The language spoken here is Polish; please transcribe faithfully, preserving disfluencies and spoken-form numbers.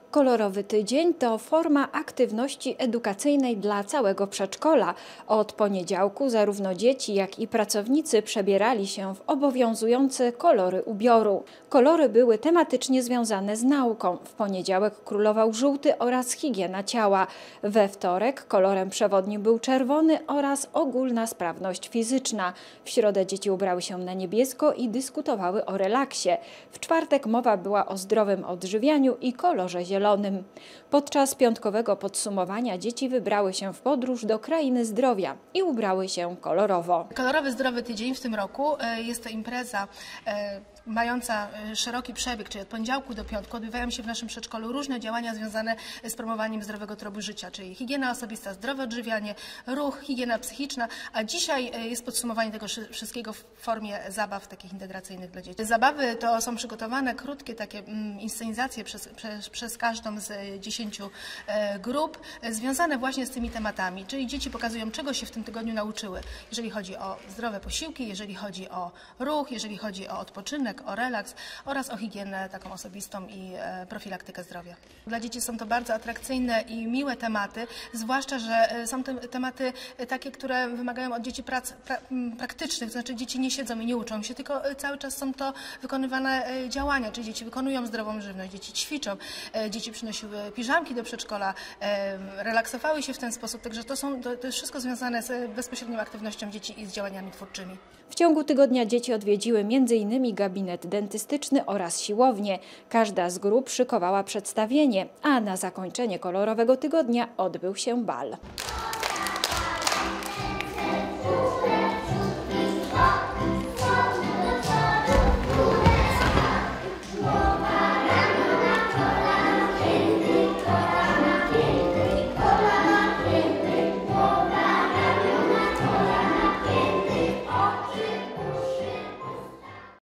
Kolorowy tydzień to forma aktywności edukacyjnej dla całego przedszkola. Od poniedziałku zarówno dzieci, jak i pracownicy przebierali się w obowiązujące kolory ubioru. Kolory były tematycznie związane z nauką. W poniedziałek królował żółty oraz higiena ciała. We wtorek kolorem przewodnim był czerwony oraz ogólna sprawność fizyczna. W środę dzieci ubrały się na niebiesko i dyskutowały o relaksie. W czwartek mowa była o zdrowym odżywianiu i kolorze zielonym. Podczas piątkowego podsumowania dzieci wybrały się w podróż do krainy zdrowia i ubrały się kolorowo. Kolorowy Zdrowy Tydzień w tym roku jest to impreza mająca szeroki przebieg, czyli od poniedziałku do piątku odbywają się w naszym przedszkolu różne działania związane z promowaniem zdrowego trybu życia, czyli higiena osobista, zdrowe odżywianie, ruch, higiena psychiczna, a dzisiaj jest podsumowanie tego wszystkiego w formie zabaw takich integracyjnych dla dzieci. Zabawy to są przygotowane krótkie takie inscenizacje przez, przez, przez każdą z dziesięciu grup, związane właśnie z tymi tematami, czyli dzieci pokazują, czego się w tym tygodniu nauczyły, jeżeli chodzi o zdrowe posiłki, jeżeli chodzi o ruch, jeżeli chodzi o odpoczynek, o relaks oraz o higienę taką osobistą i profilaktykę zdrowia. Dla dzieci są to bardzo atrakcyjne i miłe tematy, zwłaszcza, że są to tematy takie, które wymagają od dzieci prac pra, praktycznych, to znaczy dzieci nie siedzą i nie uczą się, tylko cały czas są to wykonywane działania, czyli dzieci wykonują zdrową żywność, dzieci ćwiczą, dzieci przynosiły piżamki do przedszkola, relaksowały się w ten sposób, także to, są, to jest wszystko związane z bezpośrednią aktywnością dzieci i z działaniami twórczymi. W ciągu tygodnia dzieci odwiedziły między innymi gabinet dentystyczny oraz siłownię. Każda z grup szykowała przedstawienie, a na zakończenie kolorowego tygodnia odbył się bal.